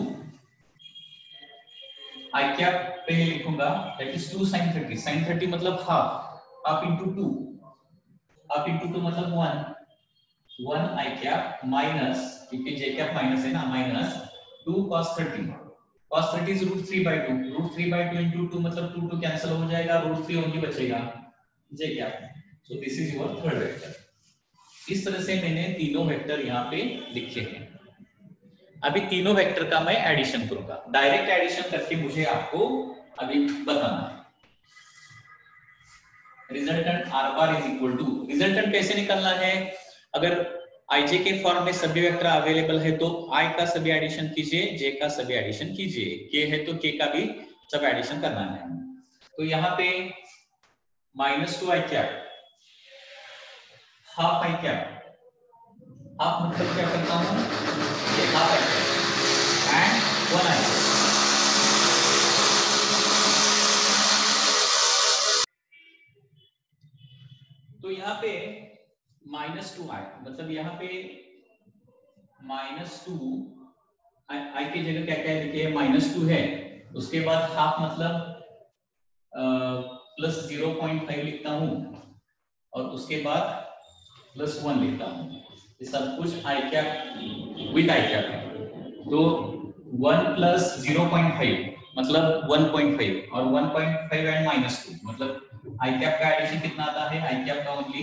I cap पहले लिखूंगा, that is two sine thirty. Sine thirty मतलब half, half into two, half into two मतलब one, one I cap minus, क्योंकि जे कैप माइनस है ना, minus two cos thirty. Cos thirty is root three by two, root three by two into two मतलब two two cancel हो जाएगा, root three only बचेगा, J cap. So this is your third vector. इस तरह से मैंने तीनों vector यहाँ पे लिखे हैं। अभी तीनों वेक्टर का मैं एडिशन करूंगा, डायरेक्ट एडिशन करके मुझे आपको अभी बताना है। Resultant R bar is equal to, resultant कैसे निकालना है? अगर आईजे के फॉर्म में सभी वेक्टर अवेलेबल है तो आई का सभी एडिशन कीजिए, जे का सभी एडिशन कीजिए, के है तो के का भी सब एडिशन करना है। तो यहाँ पे minus two I cap, half I cap, half मतलब क्या करता हूं, ये half I cap and one I cap. तो यहाँ पे माइनस टू आई मतलब यहाँ पे माइनस टू आई की जगह क्या क्या लिखे, माइनस टू है, उसके बाद हाफ मतलब प्लस जीरो पॉइंट फाइव लिखता हूं और उसके बाद प्लस वन लिखता हूं। ये सब कुछ I cap with I cap है। तो one plus zero point five मतलब वन पॉइंट फाइव और one point five and minus two मतलब आई कैप का एडिशन कितना आता है, आई कैप का only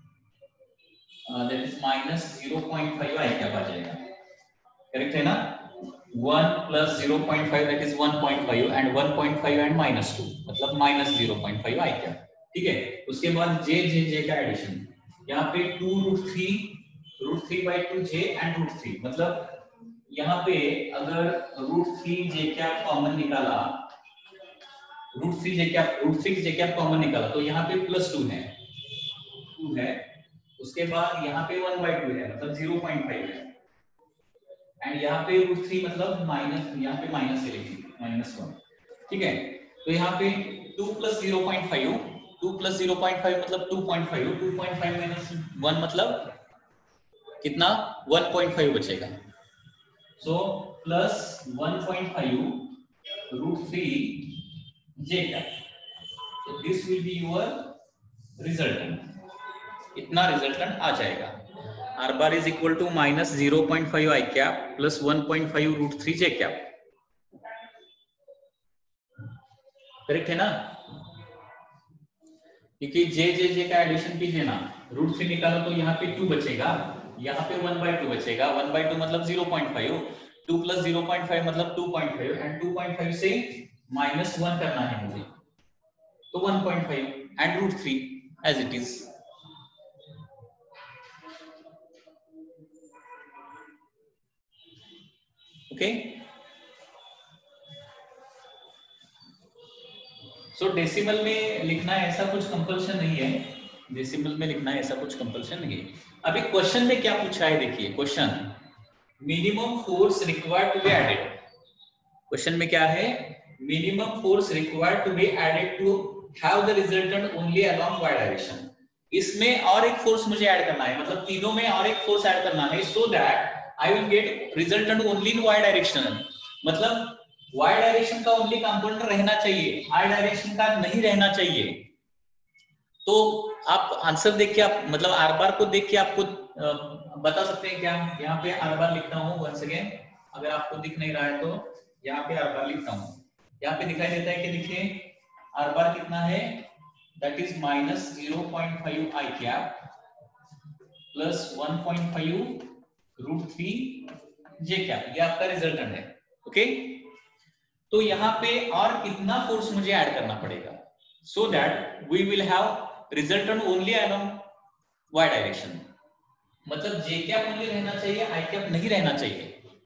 that is minus zero point five I cap आ जाएगा। करेक्ट है ना? One plus zero point five that is one point five and one point five and minus two मतलब minus zero point five I cap. ठीक है, उसके बाद जे जे जे का एडिशन, यहाँ पे two root three, root three by two J and root three मतलब यहाँ पे अगर root three J cap common निकाला, root three J cap root three J cap common निकाला तो यहाँ पे प्लस टू है, टू है, उसके बाद यहाँ पे वन बाई टू है मतलब जीरो पॉइंट फाइव है एंड यहाँ पे रूट थ्री मतलब माइनस, यहाँ पे माइनस है लेकिन माइनस वन। ठीक है, तो यहाँ पे two plus zero point five, two plus zero point five मतलब two point five, two point five minus one मतलब कितना, वन पॉइंट फाइव बचेगा। So plus one point five root three J cap, so this will be your resultant, इतना resultant आ जाएगा। R bar is equal to minus zero point five I cap plus one point five root three J cap. Correct है ना? क्योंकि जे जे जे का addition कीजिए ना, root three निकालो तो यहाँ पे टू बचेगा, यहाँ पे वन बाई टू बचेगा, वन बाई टू मतलब zero point five, two plus zero point five मतलब two point five and two point five से माइनस वन करना है मुझे, तो one point five and root three as it is. Okay, so decimal में लिखना ऐसा कुछ कंपल्शन नहीं है, डेसिमल में लिखना ऐसा कुछ कंपल्शन नहीं है। अभी क्वेश्चन में क्या पूछा है देखिए, question minimum force required to be added, question में क्या है, minimum force required to be added to have the resultant only along Y direction. इसमें और एक फोर्स मुझे ऐड करना है, मतलब तीनों में और एक फोर्स ऐड करना है, so that I will get resultant only in Y direction. मतलब वाई डायरेक्शन का ओनली कंपोनेंट रहना चाहिए, आई डायरेक्शन का नहीं रहना चाहिए। तो आप आंसर देख के आप मतलब आर बार को देख के आपको आ, बता सकते हैं क्या? यहाँ पे आर बार लिखता हूँ वंस अगेन, अगर आपको दिख नहीं रहा है तो यहाँ पे आर बार लिखता हूँ, यहाँ पे दिखाई देता है कि देखिए आर बार कितना है, that is minus zero point five I cap plus one point five root three J cap, ये आपका रिजल्टेंट है। ओके, तो यहाँ पे और कितना फोर्स मुझे ऐड करना पड़ेगा so that we will have resultant only along y direction, मतलब J cap only रहना चाहिए, I cap नहीं रहना चाहिए।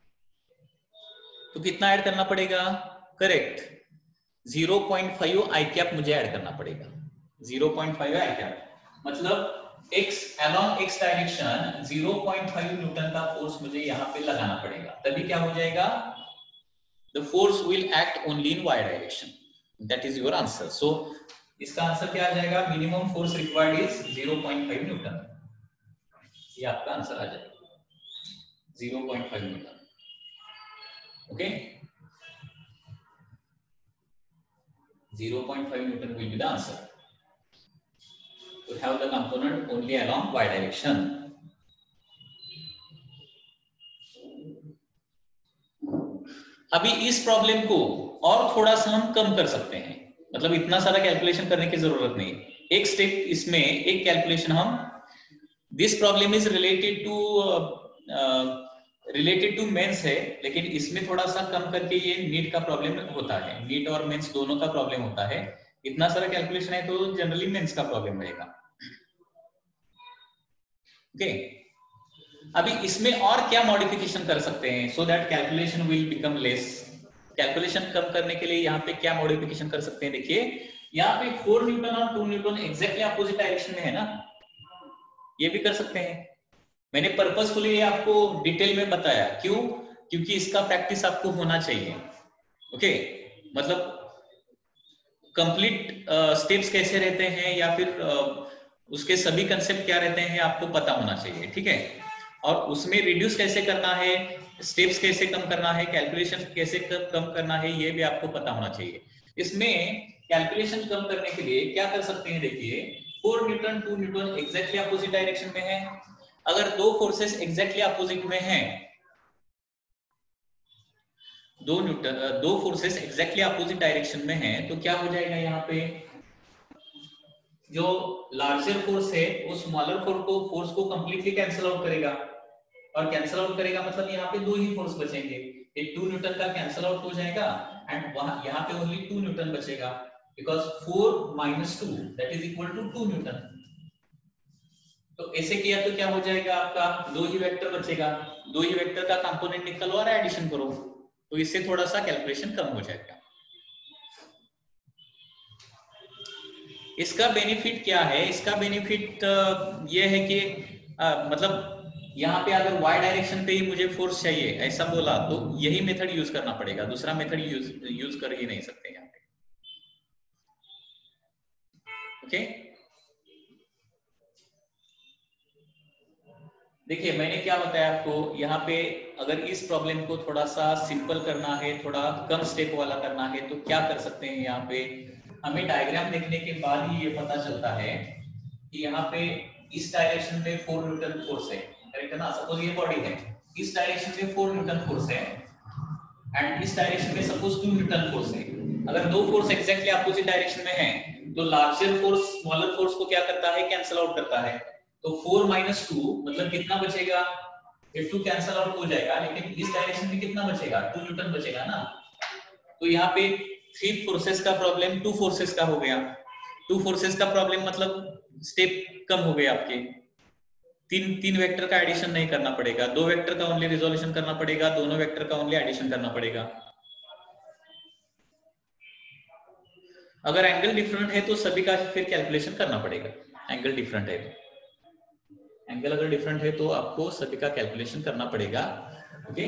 तो कितना ऐड करना पड़ेगा? Correct, zero point five I cap मुझे ऐड करना पड़ेगा। zero point five I cap मतलब x along x direction zero point five newton का फोर्स मुझे यहाँ पे लगाना पड़ेगा, तभी क्या हो जाएगा? The force will act only in y direction. That is your answer. So इसका आंसर क्या आ जाएगा? Minimum force required is zero point five newton. ये आपका आंसर आ जाएगा zero point five newton. Okay, zero point five Newton will be the answer to have the component only along y direction. अभी इस problem को और थोड़ा सा हम कम कर सकते हैं, मतलब इतना सारा कैलकुलेशन करने की जरूरत नहीं। एक स्टेप इसमें, एक कैलकुलेशन हम, this problem is related to related to mains है, लेकिन इसमें थोड़ा सा कम करके ये नीट का प्रॉब्लम होता है, नीट और मेंस दोनों का प्रॉब्लम होता है। इतना सारा कैलकुलेशन है तो जनरली मेंस का प्रॉब्लम रहेगा। ओके, अभी इसमें और क्या मॉडिफिकेशन कर सकते हैं so that calculation will become less. Calculation कम करने के लिए यहाँ पे क्या मॉडिफिकेशन कर सकते हैं? देखिए यहाँ पे फोर न्यूटन और two newton exactly opposite direction में है ना, ये भी कर सकते हैं। मैंने पर्पसफुली आपको डिटेल में बताया, क्यों? क्योंकि इसका प्रैक्टिस आपको होना चाहिए। ओके, मतलब कंप्लीट स्टेप्स कैसे रहते हैं या फिर uh, उसके सभी कंसेप्ट क्या रहते हैं आपको पता होना चाहिए, ठीक है? और उसमें रिड्यूस कैसे करना है, स्टेप्स कैसे कम करना है, कैलकुलेशन कैसे कम करना है, ये भी आपको पता होना चाहिए। इसमें कैलकुलेशन कम करने के लिए क्या कर सकते हैं? देखिए four newton two newton exactly opposite direction में है। अगर दो फोर्सेस एग्जैक्टली अपोजिट में हैं, दो न्यूटन दो फोर्सेस एग्जैक्टली अपोजिट डायरेक्शन में हैं, तो क्या हो जाएगा? यहाँ पे जो लार्जर फोर्स है वो स्मॉलर फोर्स को फोर्स को कंप्लीटली कैंसिल आउट करेगा, और कैंसिल आउट करेगा मतलब यहाँ पे दो ही फोर्स बचेंगे। एक टू न्यूटन का कैंसिल आउट हो जाएगा एंड वहां यहाँ पे ओनली टू न्यूटन बचेगा, because four minus two that is equal to two newton. तो ऐसे किया तो क्या हो जाएगा? आपका दो ही वेक्टर बचेगा, दो ही वेक्टर का कंपोनेंट निकालो और एडिशन करो, तो इससे थोड़ा सा कैलकुलेशन कम हो जाएगा। इसका बेनिफिट क्या है? इसका बेनिफिट ये है कि आ, मतलब यहाँ पे अगर y डायरेक्शन पे ही मुझे फोर्स चाहिए ऐसा बोला तो यही मेथड यूज करना पड़ेगा, दूसरा मेथड यूज यूज कर ही नहीं सकते यहाँ पे। ओके, देखिए मैंने क्या बताया आपको, यहाँ पे अगर इस प्रॉब्लम को थोड़ा सा सिंपल करना है, थोड़ा कम स्टेप वाला करना है, तो क्या कर सकते हैं? यहाँ पे हमें डायग्राम देखने के बाद ही ये पता चलता है कि यहाँ पे इस डायरेक्शन में फोर न्यूटन फोर्स है, करेक्ट है ना? सपोज ये बॉडी है, इस डायरेक्शन में फोर न्यूटन फोर्स है एंड इस डायरेक्शन में सपोज टू न्यूटन फोर्स है। अगर दो फोर्स एग्जैक्टली अपोजिट डायरेक्शन में है तो लार्जर फोर्स स्मॉलर फोर्स को क्या करता है? कैंसिल आउट करता है। तो फोर माइनस टू मतलब कितना बचेगा? ये टू कैंसिल आउट हो जाएगा, लेकिन इस डायरेक्शन में कितना बचेगा? टू न्यूटन बचेगा ना। तो यहाँ पे थ्री फोर्सेस का प्रॉब्लम टू फोर्सेस का हो गया। टू फोर्सेस का प्रॉब्लम मतलब स्टेप कम हो गए आपके, तीन तीन वेक्टर का एडिशन नहीं करना पड़ेगा, दो वेक्टर का ओनली रिजोल्यूशन करना पड़ेगा, दोनों वेक्टर का ओनली एडिशन करना पड़ेगा। अगर एंगल डिफरेंट है तो सभी का फिर कैलकुलेशन करना पड़ेगा। एंगल डिफरेंट है तो एंगल अगर डिफरेंट है तो आपको सभी का कैलकुलेशन करना पड़ेगा। ओके,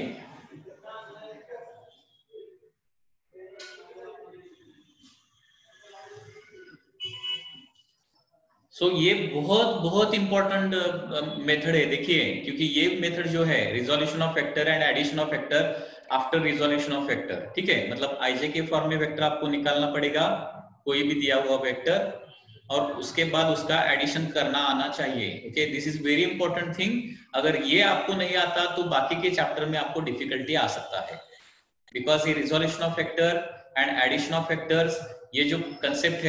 सो so, ये बहुत बहुत इंपॉर्टेंट मेथड है देखिए, क्योंकि ये मेथड जो है resolution of vector and addition of vector after resolution of vector, ठीक है? मतलब आईजे के फॉर्म में वेक्टर आपको निकालना पड़ेगा, कोई भी दिया हुआ वेक्टर, और उसके बाद उसका एडिशन करना आना चाहिए। Okay, this is very important thing. अगर ये आपको नहीं आता तो बाकी के चैप्टर में आपको डिफिकल्टी आ सकता है, बिकॉज ये resolution of vector and addition of vectors, ये जो कंसेप्ट है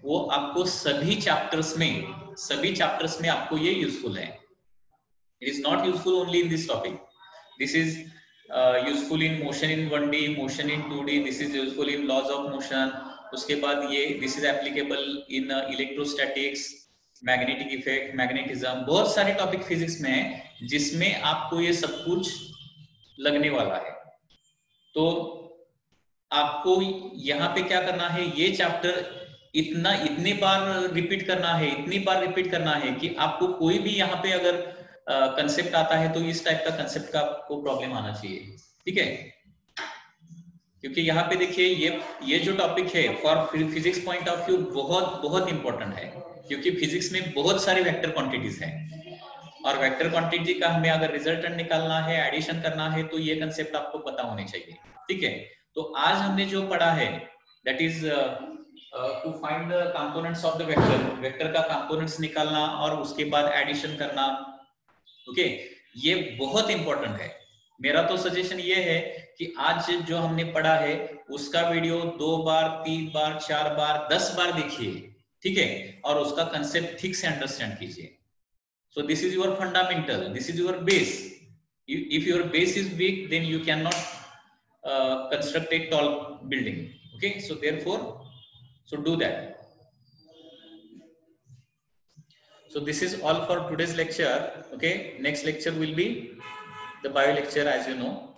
वो आपको सभी चैप्टर्स में सभी चैप्टर्स में आपको ये यूजफुल है. It is not useful only in this topic. This is uh, useful in motion in one D, motion in two D. This is useful in laws of motion. उसके बाद ये this is applicable in uh, electrostatics, magnetic effect, magnetism. बहुत सारे topic physics में है जिसमें आपको ये सब कुछ लगने वाला है. तो आपको यहाँ पे क्या करना है, ये चैप्टर इतना इतने बार रिपीट करना है, इतनी बार रिपीट करना है कि आपको कोई भी यहाँ पे अगर कंसेप्ट uh, आता है तो इस टाइप का कंसेप्ट का आपको प्रॉब्लम आना चाहिए. ठीक है, क्योंकि यहाँ पे देखिए ये ये जो टॉपिक है for physics point of view बहुत बहुत इंपॉर्टेंट है, क्योंकि फिजिक्स में बहुत सारे वेक्टर क्वांटिटीज हैं और वेक्टर क्वांटिटी का हमें अगर रिजल्टेंट निकालना है, एडिशन करना है, तो ये कंसेप्ट आपको पता होने चाहिए. ठीक है, तो आज हमने जो पढ़ा है that is to find the components of the vector. Vector का कंपोनेंट्स निकालना और उसके बाद एडिशन करना. ओके okay, ये बहुत इंपॉर्टेंट है. मेरा तो सजेशन ये है कि आज जो हमने पढ़ा है उसका वीडियो दो बार, तीन बार, चार बार, दस बार देखिए. ठीक है, और उसका कंसेप्ट ठीक से अंडरस्टैंड कीजिए. So this is your fundamental, this is your base. If your base is weak, then you cannot uh, construct a tall building. Okay, so therefore, so do that. So this is all for today's lecture. Okay, next lecture will be the bio lecture, as you know.